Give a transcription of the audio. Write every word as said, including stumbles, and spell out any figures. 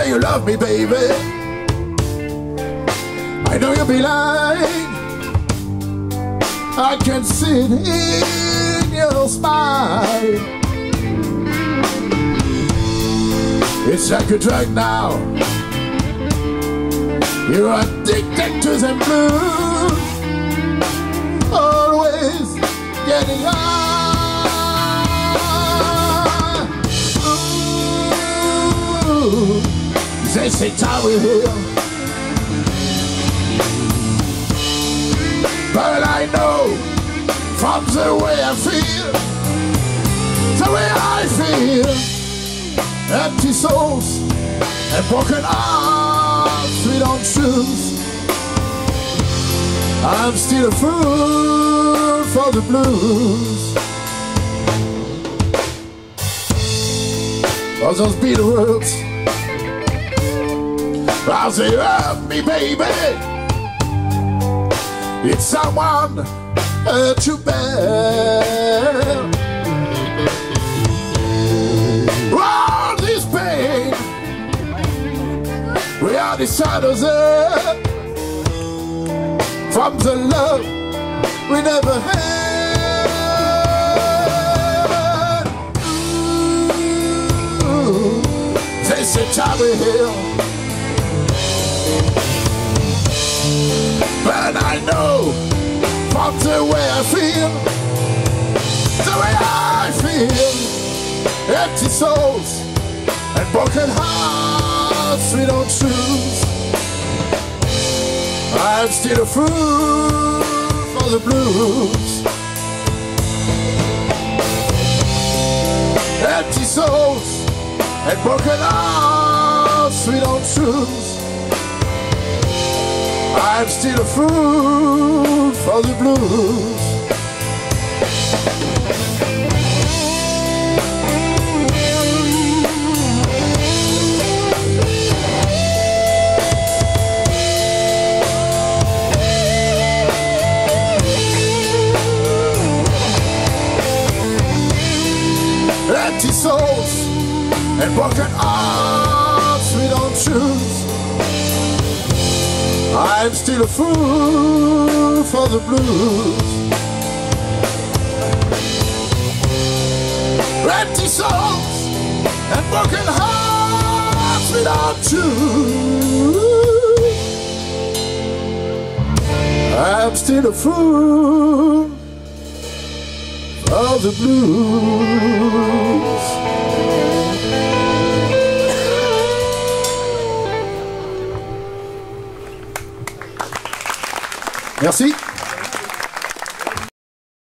say you love me, baby. I know you'll be lying. I can see it in your smile. It's like a drug now. You're addicted to the blues. Always getting high. Ooh, they say Tower Hill, but I know from the way I feel, the way I feel, empty souls and broken hearts we don't choose. I'm still a fool for the blues. For those Beatles, how they hurt me, baby. It's someone uh, to bear. All this pain, we are the shadows of from the love we never had. Ooh, they say Tower Hill, but I know from the way I feel, the way I feel, empty souls and broken hearts we don't choose. I'm still a fool for the blues. Empty souls and broken hearts we don't choose. I'm still a fool for the blues. Empty souls and broken hearts we don't choose. I'm still a fool for the blues. Empty souls and broken hearts we don't choose. I'm still a fool for the blues. Merci.